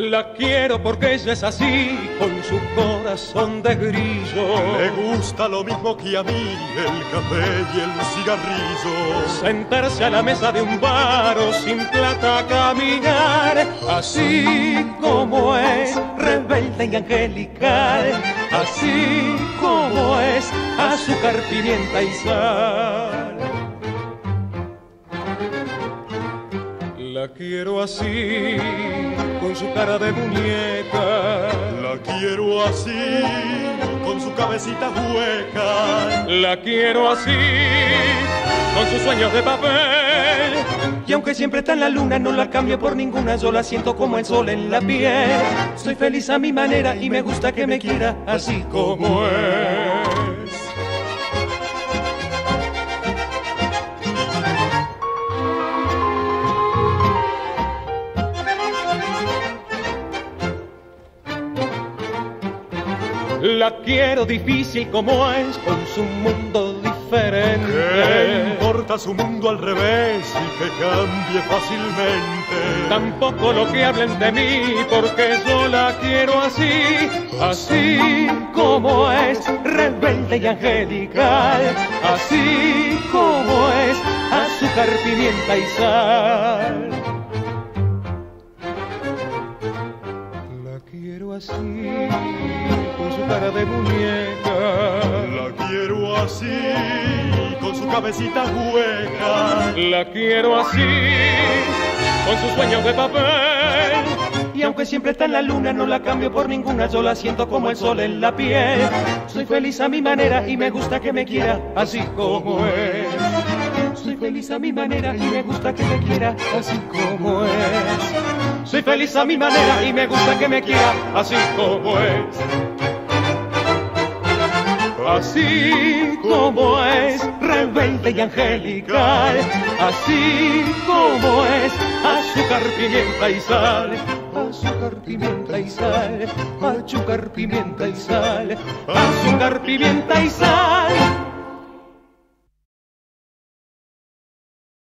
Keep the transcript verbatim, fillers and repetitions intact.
La quiero porque ella es así, con su corazón de grillo. Le gusta lo mismo que a mí, el café y el cigarrillo. Sentarse a la mesa de un bar o sin plata caminar, así como es, rebelde y angelical. Así como es, azúcar, pimienta y sal. La quiero así, con su cara de muñeca. La quiero así, con su cabecita hueca. La quiero así, con sus sueños de papel. Y aunque siempre está en la luna, no la cambio por ninguna. Yo la siento como el sol en la piel. Soy feliz a mi manera y me gusta que me quiera así como es. La quiero difícil como es, con su mundo diferente. ¿Qué importa su mundo al revés y que cambie fácilmente? Tampoco lo que hablen de mí, porque yo la quiero así. Así como es, rebelde y angelical. Así como es, azúcar, pimienta y sal. La quiero así, con su cara de muñeca. La quiero así, con su cabecita hueca. La quiero así, con sus sueños de papel. Y aunque siempre está en la luna, no la cambio por ninguna. Yo la siento como el sol en la piel. Soy feliz a mi manera y me gusta que me quiera así como es. Soy feliz a mi manera y me gusta que me quiera así como es. Soy feliz a mi manera y me gusta que me quiera así como es. Así como es, rebelde y angelical. Así como es, azúcar, pimienta y sal. Azúcar, pimienta y sal. Azúcar, pimienta y sal. Azúcar, pimienta y sal.